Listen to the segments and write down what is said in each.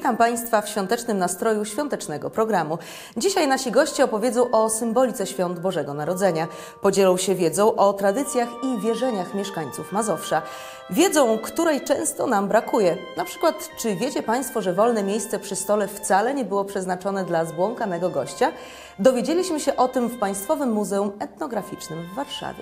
Witam Państwa w świątecznym nastroju świątecznego programu. Dzisiaj nasi goście opowiedzą o symbolice świąt Bożego Narodzenia. Podzielą się wiedzą o tradycjach i wierzeniach mieszkańców Mazowsza. Wiedzą, której często nam brakuje. Na przykład, czy wiecie Państwo, że wolne miejsce przy stole wcale nie było przeznaczone dla zbłąkanego gościa? Dowiedzieliśmy się o tym w Państwowym Muzeum Etnograficznym w Warszawie.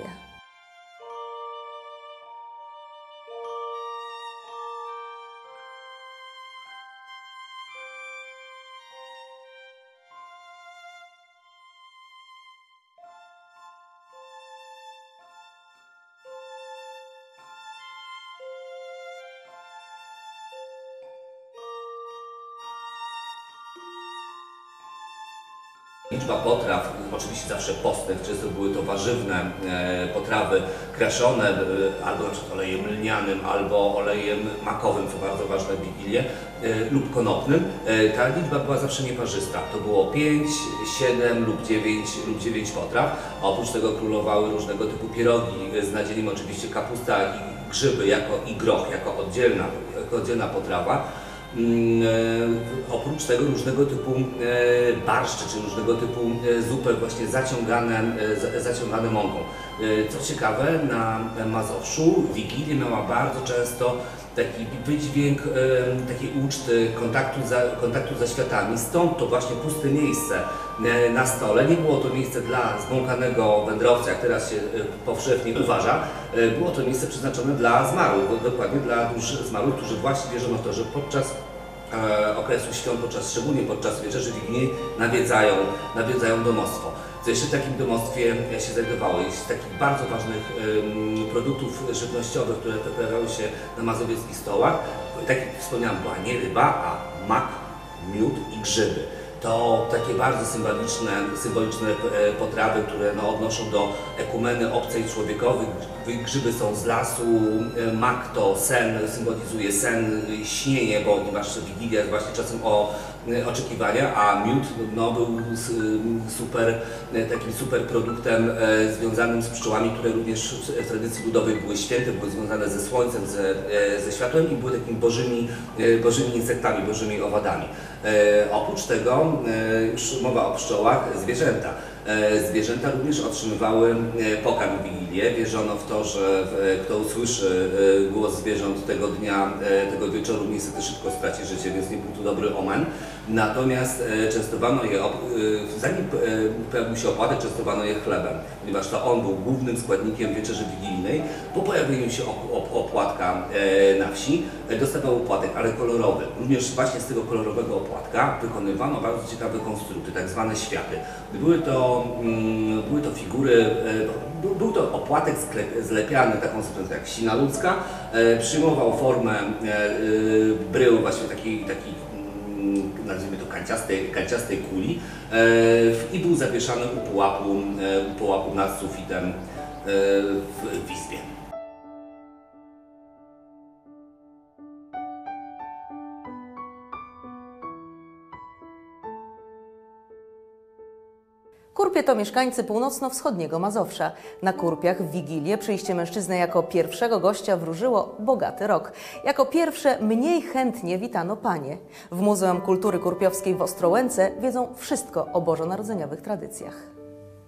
Liczba potraw, oczywiście zawsze postnych, często były to warzywne potrawy kraszone albo na przykład olejem lnianym, albo olejem makowym, co bardzo ważne w Wigilię, lub konopnym. Ta liczba była zawsze nieparzysta. To było 5, 7 lub 9 potraw. A oprócz tego królowały różnego typu pierogi z nadzieniem oczywiście kapusta i grzyby i groch jako oddzielna potrawa. Oprócz tego różnego typu barszcze, czy różnego typu zupy właśnie zaciągane mąką. Co ciekawe, na Mazowszu Wigilię miała bardzo często taki wydźwięk takiej uczty, kontaktu ze światami. Stąd to właśnie puste miejsce na stole. Nie było to miejsce dla zbłąkanego wędrowca, jak teraz się powszechnie uważa. Było to miejsce przeznaczone dla zmarłych, dokładnie dla dusz zmarłych, którzy właśnie wierzono w to, że podczas okresu świąt, szczególnie podczas wieczerzy wigilijnej nawiedzają domostwo. Co jeszcze w takim domostwie się znajdowało? Z takich bardzo ważnych produktów żywnościowych, które pojawiały się na mazowieckich stołach, tak jak wspomniałem, była nie ryba, a mak, miód i grzyby. To takie bardzo symboliczne potrawy, które odnoszą do ekumeny obcej człowiekowi. Grzyby są z lasu, mak to sen, symbolizuje sen, śnienie, bo ponieważ Wigilia jest właśnie czasem oczekiwania, a miód był takim super produktem związanym z pszczołami, które również w tradycji ludowej były święte, były związane ze słońcem, ze światłem i były takimi bożymi insektami, bożymi owadami. Oprócz tego, już mowa o pszczołach, zwierzęta. Zwierzęta również otrzymywały pokarm w Wigilię. Wierzono w to, że kto usłyszy głos zwierząt tego dnia, tego wieczoru, niestety szybko straci życie, więc nie był to dobry omen. Natomiast częstowano je, zanim pojawił się opłatek, częstowano je chlebem, ponieważ to on był głównym składnikiem wieczerzy wigilijnej. Po pojawieniu się opłatka na wsi dostawał opłatek, ale kolorowy. Również właśnie z tego kolorowego opłatka wykonywano bardzo ciekawe konstrukty, tak zwane światy. Były to figury, był to opłatek zlepiany taką substancją jak sina ludzka, przyjmował formę brył, właśnie takiej nazwijmy to kanciastej kuli i był zawieszany u pułapu nad sufitem w izbie. Kurpie to mieszkańcy północno-wschodniego Mazowsza. Na Kurpiach w Wigilię przyjście mężczyzny jako pierwszego gościa wróżyło bogaty rok. Jako pierwsze mniej chętnie witano panie. W Muzeum Kultury Kurpiowskiej w Ostrołęce wiedzą wszystko o bożonarodzeniowych tradycjach.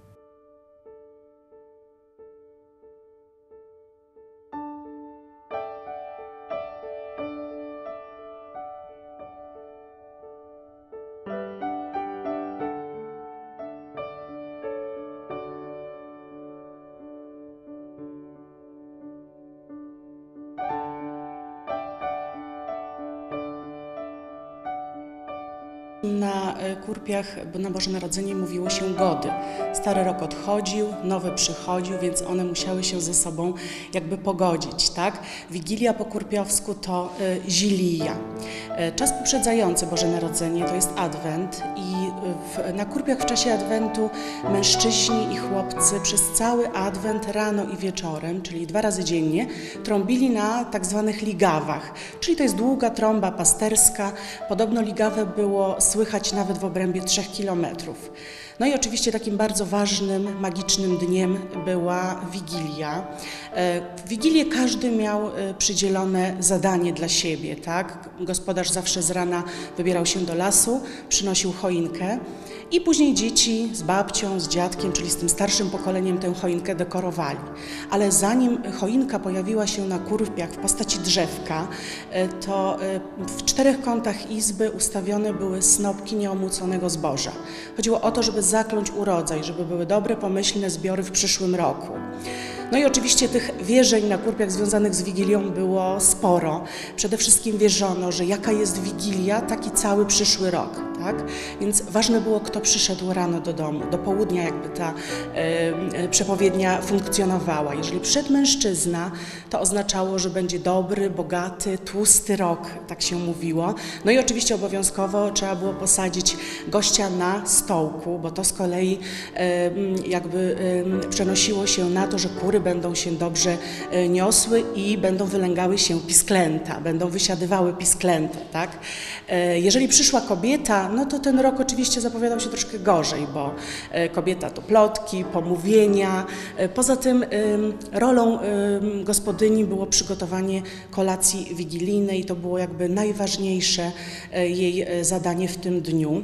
Na Kurpiach na Boże Narodzenie mówiło się gody. Stary rok odchodził, nowy przychodził, więc one musiały się ze sobą jakby pogodzić, tak? Wigilia po kurpiowsku to Zilija. Czas poprzedzający Boże Narodzenie to jest Adwent i na Kurpiach w czasie Adwentu mężczyźni i chłopcy przez cały Adwent rano i wieczorem, czyli 2 razy dziennie, trąbili na tak zwanych ligawach, czyli to jest długa trąba pasterska. Podobno ligawę było słychać nawet w obrębie 3 kilometrów. No i oczywiście takim bardzo ważnym, magicznym dniem była Wigilia. W Wigilię każdy miał przydzielone zadanie dla siebie, tak? Gospodarz zawsze z rana wybierał się do lasu, przynosił choinkę i później dzieci z babcią, z dziadkiem, czyli z tym starszym pokoleniem tę choinkę dekorowali. Ale zanim choinka pojawiła się na kurpiach w postaci drzewka, to w 4 kątach izby ustawione były snopki nieomłóconego zboża. Chodziło o to, żeby zakląć urodzaj, żeby były dobre, pomyślne zbiory w przyszłym roku. No i oczywiście tych wierzeń na kurpiach związanych z Wigilią było sporo. Przede wszystkim wierzono, że jaka jest Wigilia, taki cały przyszły rok, tak? Więc ważne było, kto przyszedł rano do domu. Do południa jakby ta przepowiednia funkcjonowała. Jeżeli przyszedł mężczyzna, to oznaczało, że będzie dobry, bogaty, tłusty rok, tak się mówiło. No i oczywiście obowiązkowo trzeba było posadzić gościa na stołku, bo to z kolei przenosiło się na to, że kury będą się dobrze niosły i będą wylęgały się pisklęta, będą wysiadywały pisklęta, tak? Jeżeli przyszła kobieta, no to ten rok oczywiście zapowiadał się troszkę gorzej, bo kobieta to plotki, pomówienia. Poza tym rolą gospodyni było przygotowanie kolacji wigilijnej, to było jakby najważniejsze jej zadanie w tym dniu.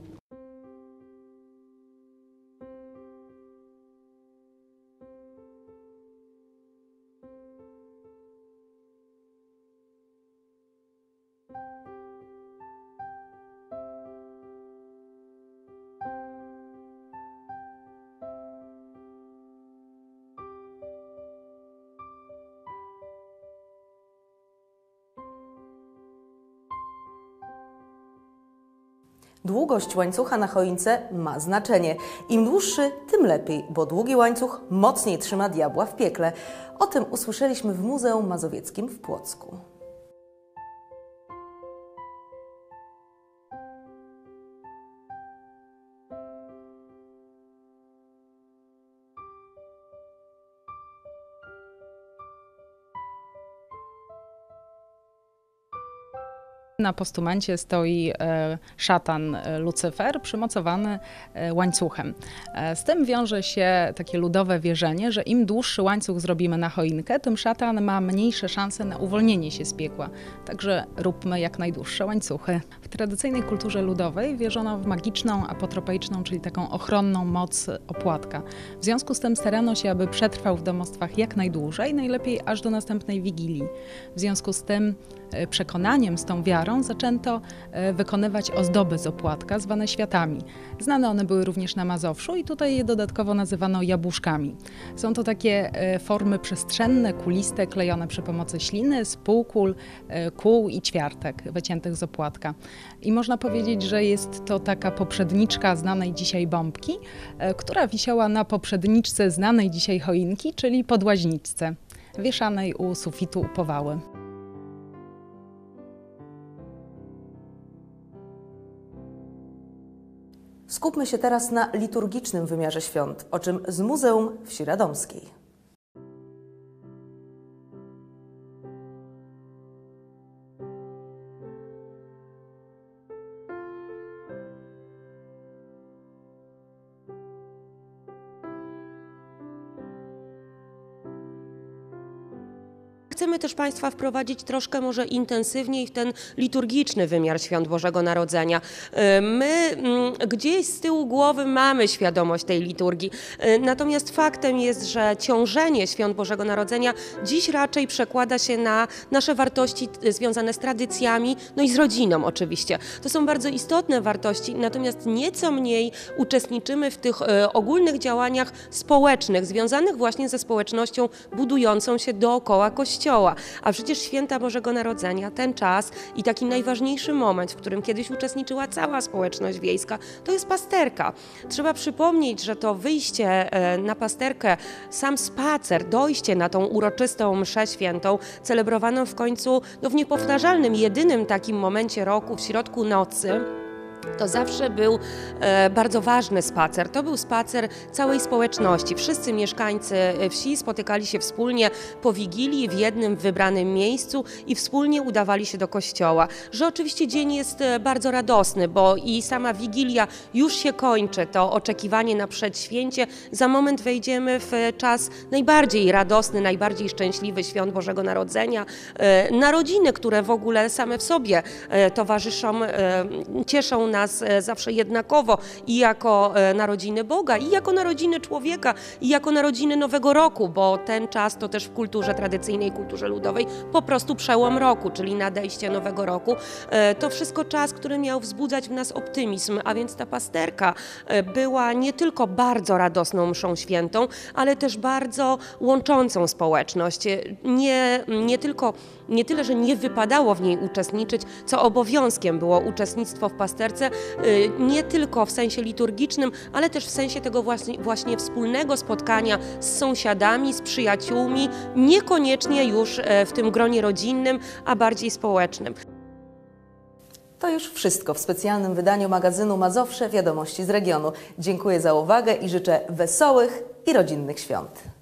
Długość łańcucha na choince ma znaczenie. Im dłuższy, tym lepiej, bo długi łańcuch mocniej trzyma diabła w piekle. O tym usłyszeliśmy w Muzeum Mazowieckim w Płocku. Na postumencie stoi szatan Lucyfer przymocowany łańcuchem. Z tym wiąże się takie ludowe wierzenie, że im dłuższy łańcuch zrobimy na choinkę, tym szatan ma mniejsze szanse na uwolnienie się z piekła. Także róbmy jak najdłuższe łańcuchy. W tradycyjnej kulturze ludowej wierzono w magiczną, apotropeiczną, czyli taką ochronną moc opłatka. W związku z tym starano się, aby przetrwał w domostwach jak najdłużej, najlepiej aż do następnej Wigilii. W związku z tym przekonaniem, z tą wiarą zaczęto wykonywać ozdoby z opłatka zwane światami. Znane one były również na Mazowszu i tutaj je dodatkowo nazywano jabłuszkami. Są to takie formy przestrzenne, kuliste, klejone przy pomocy śliny, spółkul, kół i ćwiartek wyciętych z opłatka. I można powiedzieć, że jest to taka poprzedniczka znanej dzisiaj bombki, która wisiała na poprzedniczce znanej dzisiaj choinki, czyli podłaźniczce, wieszanej u sufitu u powały. Skupmy się teraz na liturgicznym wymiarze świąt, o czym z Muzeum Wsi Radomskiej. Chcemy też Państwa wprowadzić troszkę może intensywniej w ten liturgiczny wymiar Świąt Bożego Narodzenia. My gdzieś z tyłu głowy mamy świadomość tej liturgii, natomiast faktem jest, że ciążenie Świąt Bożego Narodzenia dziś raczej przekłada się na nasze wartości związane z tradycjami, no i z rodziną oczywiście. To są bardzo istotne wartości, natomiast nieco mniej uczestniczymy w tych ogólnych działaniach społecznych, związanych właśnie ze społecznością budującą się dookoła Kościoła. A przecież Święta Bożego Narodzenia, ten czas i taki najważniejszy moment, w którym kiedyś uczestniczyła cała społeczność wiejska, to jest pasterka. Trzeba przypomnieć, że to wyjście na pasterkę, sam spacer, dojście na tą uroczystą mszę świętą, celebrowaną w końcu w niepowtarzalnym, jedynym takim momencie roku, w środku nocy, to zawsze był bardzo ważny spacer. To był spacer całej społeczności. Wszyscy mieszkańcy wsi spotykali się wspólnie po Wigilii w jednym wybranym miejscu i wspólnie udawali się do kościoła. Że oczywiście dzień jest bardzo radosny, bo i sama Wigilia już się kończy, to oczekiwanie na przedświęcie. Za moment wejdziemy w czas najbardziej radosny, najbardziej szczęśliwy świąt Bożego Narodzenia. Narodziny, które w ogóle same w sobie towarzyszą, cieszą nas zawsze jednakowo i jako narodziny Boga, i jako narodziny człowieka, i jako narodziny Nowego Roku, bo ten czas to też w kulturze tradycyjnej, kulturze ludowej po prostu przełom roku, czyli nadejście Nowego Roku. To wszystko czas, który miał wzbudzać w nas optymizm, a więc ta pasterka była nie tylko bardzo radosną mszą świętą, ale też bardzo łączącą społeczność. Nie tyle, że nie wypadało w niej uczestniczyć, co obowiązkiem było uczestnictwo w pasterce, nie tylko w sensie liturgicznym, ale też w sensie tego właśnie wspólnego spotkania z sąsiadami, z przyjaciółmi, niekoniecznie już w tym gronie rodzinnym, a bardziej społecznym. To już wszystko w specjalnym wydaniu magazynu Mazowsze Wiadomości z regionu. Dziękuję za uwagę i życzę wesołych i rodzinnych świąt.